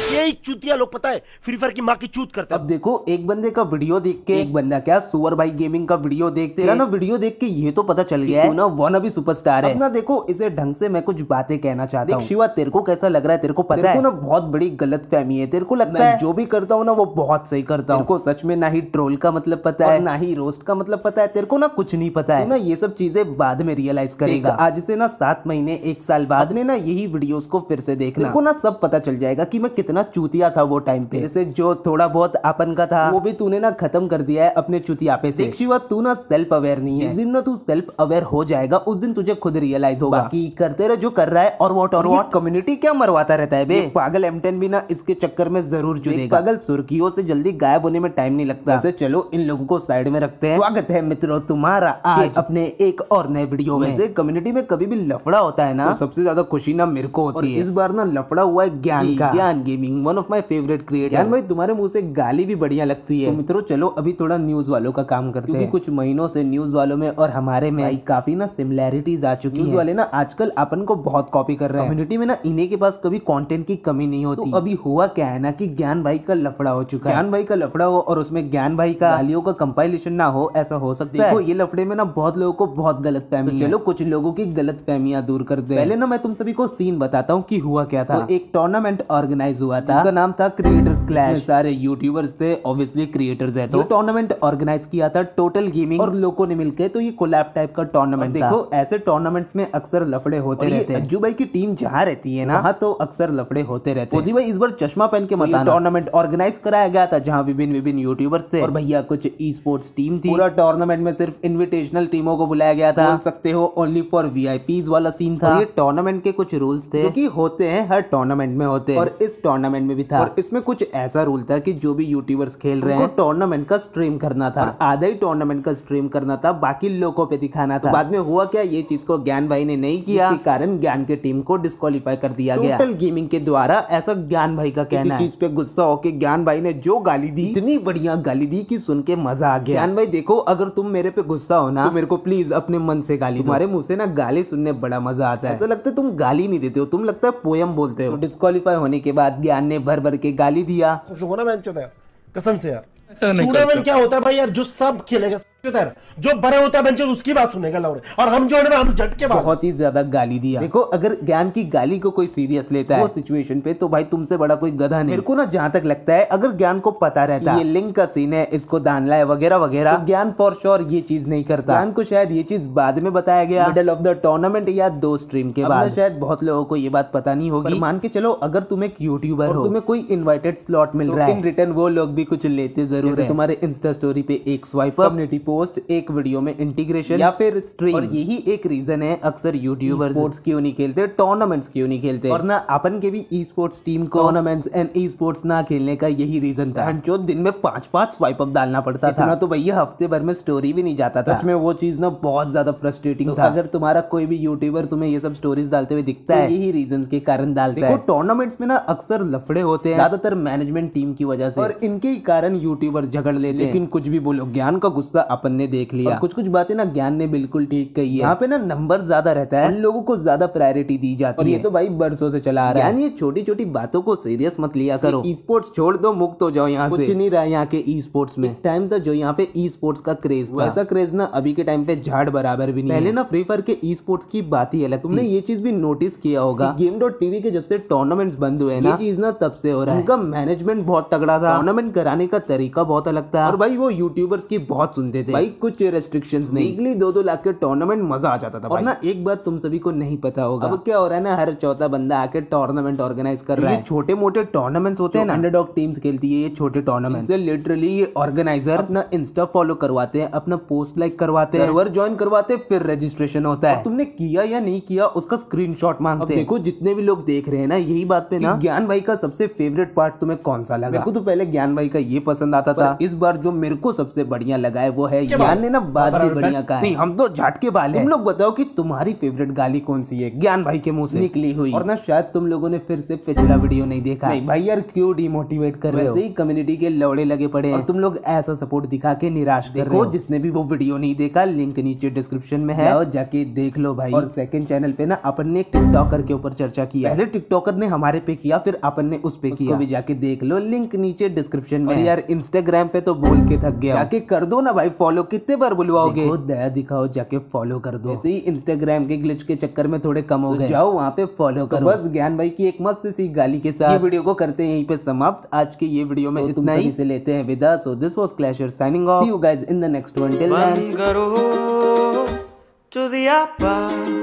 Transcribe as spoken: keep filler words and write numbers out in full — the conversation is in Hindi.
यही चूतिया लोग पता है फ्री फायर की माँ की चूत करते हैं। अब देखो एक बंदे का वीडियो देख के एक बंदा क्या सुअर भाई गेमिंग का वीडियो देखते हैं ना, वीडियो देख के ये तो पता चल गया है ना वन अभी सुपरस्टार है। अब ना देखो इसे ढंग से मैं कुछ बातें कहना चाहता हूँ। शिवा तेरे को कैसा लग रहा है? तेरे को पता है ना बहुत बड़ी गलत फहमी है। तेरे को लगता है जो भी करता हूँ ना वो बहुत सही करता हूँ। तेरे को सच में ना ही ट्रोल का मतलब पता है ना ही रोस्ट का मतलब पता है। तेरे को ना कुछ नहीं पता है ना, ये सब चीजें बाद में रियलाइज करेगा। आज से ना सात महीने एक साल बाद में ना यही वीडियोस को फिर से देखना, तेरे को ना सब पता चल जाएगा कि मैं कितना चूतिया था वो टाइम पे। जैसे जो थोड़ा बहुत अपन का था वो भी तूने ना खत्म कर दिया है अपने चुतियापे से। देख शिवा तू ना सेल्फ अवेयर नहीं है। जिस दिन ना तू सेल्फ अवेयर हो जाएगा उस दिन तुझे खुद रियलाइज होगा कि करते रहे जो कर रहा है। और वॉट और वॉट कम्युनिटी क्या मरवाता रहता है बे। पागल एम टेन भी ना इसके चक्कर में जरूर जुड़ेगा। पागल सुर्खियों से जल्दी गायब होने में टाइम नहीं लगता। वैसे चलो इन लोगों को साइड में रखते हैं। स्वागत है मित्रों तुम्हारा आज अपने एक और नए वीडियो में। वैसे कम्युनिटी में कभी भी लफड़ा होता है ना तो सबसे ज्यादा खुशी ना मेरे को होती है। इस बार ना लफड़ा हुआ है ज्ञान का। Gyan gaming one of my favourite creator. Gyan भाई तुम्हारे मुंह से गाली भी बढ़िया लगती है। तो मित्रों चलो अभी थोड़ा न्यूज वालों का काम करते हैं। कुछ महीनों से न्यूज वालों में और हमारे में काफी ना सिमिलैरिटीज आ चुकी है। न्यूज वाले ना आजकल अपन को बहुत कॉपी कर रहे हैं। कम्युनिटी में ना इन्हीं के पास कभी कंटेंट की कमी नहीं होती। तो अभी हुआ क्या है ना कि ज्ञान भाई का लफड़ा हो चुका है। ज्ञान भाई का लफड़ा हो और उसमें ज्ञान भाई का गालियों का कंपाइलेशन ना हो, ऐसा हो सकता है। देखो ये लफड़े में ना बहुत लोगों को बहुत गलत फहमी है। चलो कुछ लोगों की गलत फहमियां दूर कर दे। पहले ना मैं तुम सभी को सीन बताता हूँ कि हुआ क्या था। तो एक टूर्नामेंट ऑर्गेनाइज हुआ था जिसका नाम था क्रिएटर्स क्लैश। सारे यूट्यूबर्स थे, ऑब्वियसली क्रिएटर्स है। तो टूर्नामेंट ऑर्गेनाइज किया था टोटल गेमिंग और लोगों ने मिलकर। तो ये कोलैब टाइप का टूर्नामेंट। देखो ऐसे टूर्नामेंट्स में अक्सर लफड़े होते रहते हैं। अज्जू भाई की टीम जहाँ रहती है ना वहाँ तो अक्सर लफड़े होते रहते हैं। फौजी भाई इस बार चश्मा पहन के मत आना। टूर्नामेंट ऑर्गेनाइज कराया गया था जहाँ विभिन्न विभिन्न यूट्यूबर्स थे और भैया कुछ ई स्पोर्ट्स टीम थी। पूरा टूर्नामेंट में सिर्फ इन्विटेशनल टीमों को बुलाया गया था। बोल सकते हो ओनली फॉर वीआईपीज वाला सीन था। ये टूर्नामेंट के कुछ रूल्स थे जो कि होते हैं हर टूर्नामेंट में होते हैं और इस टूर्नामेंट में भी था। और इसमें कुछ ऐसा रूल था कि जो भी यूट्यूबर्स खेल रहे हैं टूर्नामेंट का स्ट्रीम करना था। आधा ही टूर्नामेंट का स्ट्रीम करना था, बाकी लोगों पे दिखाना था। तो बाद में हुआ क्या, ये चीज को ज्ञान भाई ने नहीं किया, इसके कारण ज्ञान के टीम को डिस्क्वालीफाई कर दिया गया टोटल गेमिंग के द्वारा। ऐसा ज्ञान भाई का कहना है। चीज पे गुस्सा होके ज्ञान भाई ने जो गाली दी, इतनी बढ़िया गाली दी कि सुन के मजा आ गया। ज्ञान भाई देखो अगर तुम मेरे पे गुस्सा हो ना तो मेरे को प्लीज अपने मन से गाली। तुम्हारे मुंह से ना गाली सुनने बड़ा मजा आता है। ऐसा लगता है तुम गाली नहीं देते हो, तुम लगता है पोयम बोलते हो। डिस्क्वालीफाई होने के बाद ज्ञान ने भर भर के गाली दिया। कसम से यार टूर्नामेंट क्या होता है भाई यार, जो सब खेलेगा जो बड़े होता है बंचर उसकी बात सुनेगा लौड़े, और हम जो है हम झटके बहुत ही ज्यादा गाली दिया। देखो अगर ज्ञान की गाली को कोई सीरियस लेता है वो सिचुएशन पे तो भाई तुमसे बड़ा कोई गधा नहीं। मेरे को ना जहाँ तक लगता है अगर ज्ञान को पता रहता ये लिंक का सीन है, इसको दान लाए वगैरह वगैरह, तो ज्ञान फॉर श्योर ये चीज नहीं करता। ज्ञान को शायद ये चीज बाद में बताया गया मिडल ऑफ द टूर्नामेंट या दो स्ट्रीम के बाद। शायद बहुत लोगों को ये बात पता नहीं होगी। मान के चलो अगर तुम एक यूट्यूबर हो, तुम्हें कोई इन्वाइटेड स्लॉट मिल रहा है, इन रिटर्न वो लोग भी कुछ लेते जरूर है। तुम्हारे इंस्टा स्टोरी पे एक स्वाइप, कम्युनिटी पोस्ट, एक वीडियो में इंटीग्रेशन या फिर स्ट्रीम। और यही एक रीजन है अक्सर यूट्यूबर्स स्पोर्ट्स क्यों नहीं खेलते, टूर्नामेंट्स क्यों नहीं खेलते। और ना अपन के भी ई स्पोर्ट्स टीम को टूर्नामेंट्स एंड ई स्पोर्ट्स ना खेलने का यही रीजन था। जो दिन में पांच पांच स्वाइप अप डालना पड़ता था तो भैया हफ्ते भर में स्टोरी भी नहीं जाता था। सच में वो चीज ना बहुत ज्यादा फ्रस्ट्रेटिंग था। अगर तुम्हारा कोई भी यूट्यूबर तुम्हें ये सब स्टोरीज डालते हुए दिखता है यही रीजन के कारण डालता है। टूर्नामेंट्स में ना अक्सर लफड़े होते हैं ज्यादातर मैनेजमेंट टीम की वजह से, और इनके ही कारण यूट्यूबर्स झगड़ लेते हैं। लेकिन कुछ भी बोलो ज्ञान का गुस्सा अपन ने देख लिया। कुछ कुछ बातें ना ज्ञान ने बिल्कुल ठीक कही है। यहाँ पे ना नंबर ज्यादा रहता है, उन लोगों को ज्यादा प्रायोरिटी दी जाती है। और ये तो भाई बरसों से चला आ रहा है। ये छोटी छोटी बातों को सीरियस मत लिया करो। ई स्पोर्ट्स छोड़ दो, मुक्त हो जाओ यहाँ से। कुछ नहीं रहा यहाँ के ई स्पोर्ट्स में। टाइम था जो यहाँ पे ई स्पोर्ट्स का क्रेज था, ऐसा क्रेज ना अभी के टाइम पे झाड़ बराबर भी नहीं। पहले ना फ्री फायर के ई स्पोर्ट्स की बात ही अलग। तुमने ये चीज भी नोटिस किया होगा गेम डॉट टीवी के जब से टूर्नामेंट्स बंद हुए ना, ये चीज ना तब से हो रहा है। उनका मैनेजमेंट बहुत तगड़ा था, टूर्नामेंट कराने का तरीका बहुत अलग था, और भाई वो यूट्यूबर्स की बहुत सुनते थे। भाई कुछ रेस्ट्रिक्शंस नहीं, दो दो लाख के टूर्नामेंट मजा आ जाता था। और ना एक बात तुम सभी को नहीं पता होगा, अब क्या हो रहा है ना हर चौथा बंदा आके टूर्नामेंट ऑर्गेनाइज कर रहा है। छोटे मोटे टूर्नामेंट्स होते हैं ना, अंडरडॉग टीम्स खेलती है ये छोटे टूर्नामेंट से। लिटरली ये ऑर्गेनाइजर अपना इंस्टा फॉलो करवाते हैं, अपना पोस्ट लाइक करवाते हैं, सर्वर ज्वाइन करवाते हैं, फिर रजिस्ट्रेशन होता है। तुमने किया या नहीं किया उसका स्क्रीनशॉट मांगते हैं। देखो जितने भी लोग देख रहे हैं ना यही बात पे ना ज्ञान भाई का सबसे फेवरेट पार्ट तुम्हें कौन सा लगा? मेरे को तो पहले ज्ञान भाई का ये पसंद आता था, इस बार जो मेरे को सबसे बढ़िया लगा है वो है है। ज्ञान ने ना बात भी बढ़िया कहा है। हम तो झटके वाले। तुम लोग बताओ कि तुम्हारी फेवरेट गाली कौन सी है ज्ञान भाई के मुंह से निकली हुई। और ना शायद तुम लोगों ने फिर से पिछला वीडियो नहीं देखा। नहीं भाई यार क्यों डिमोटिवेट कर रहे हो? वैसे ही कम्युनिटी के लौड़े लगे पड़े हैं और तुम लोग ऐसा सपोर्ट दिखा के निराश कर रहे हो। जिसने भी वो वीडियो नहीं देखा लिंक नीचे डिस्क्रिप्शन में है, जाओ जाके देख लो भाई। और सेकंड चैनल पे ना अपन ने टिकटॉकर के ऊपर चर्चा किया। पहले टिकटॉकर ने हमारे पे किया फिर अपन ने उस पे किया, भी जाके देख लो, लिंक नीचे डिस्क्रिप्शन में। यार इंस्टाग्राम पे तो बोल के थक गया, जाके कर दो ना भाई फॉलो। कितने बार बुलवाओगे? दया दिखाओ, जाके फॉलो कर दो। ऐसे ही इंस्टाग्राम के ग्लिच के चक्कर में थोड़े कम हो गए, जाओ वहाँ पे फॉलो करो। बस ज्ञान भाई की एक मस्त सी गाली के साथ ये वीडियो को करते हैं यहीं पे समाप्त। आज के ये वीडियो में इतना ही से लेते हैं विदा। So this was Clasher signing off. See you guys in the next one. Till then.